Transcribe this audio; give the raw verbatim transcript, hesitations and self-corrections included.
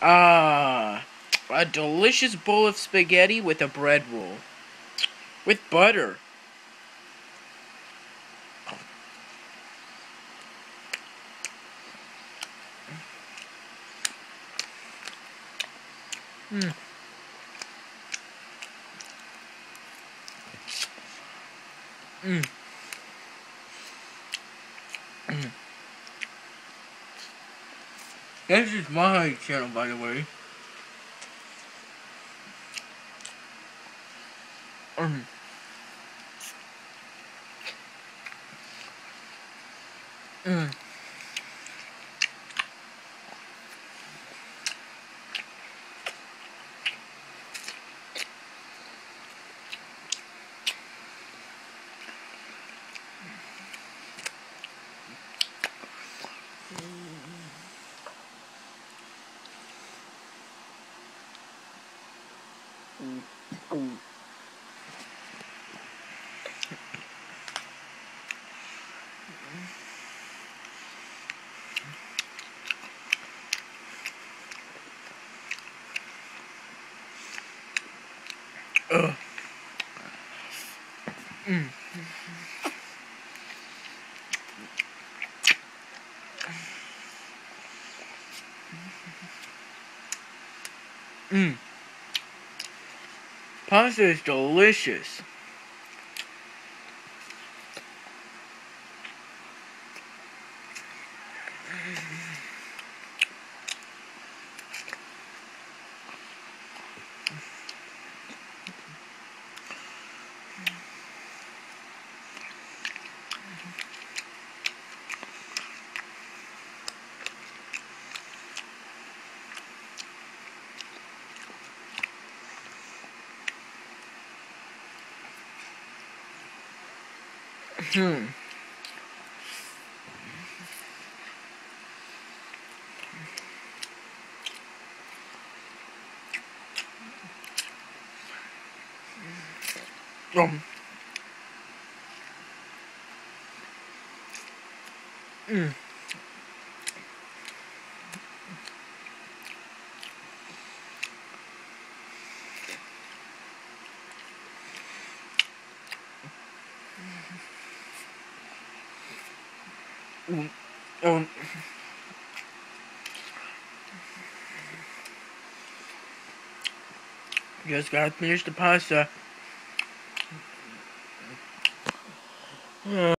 Ah, a delicious bowl of spaghetti with a bread roll. With butter. Mm. Mm. Mm. This is my channel, by the way. Mm. Mm. Mm. Ugh. Mm. Mm. Pasta is delicious. Hmm. Um. Mm. Mm. Um. Just gotta finish the pasta.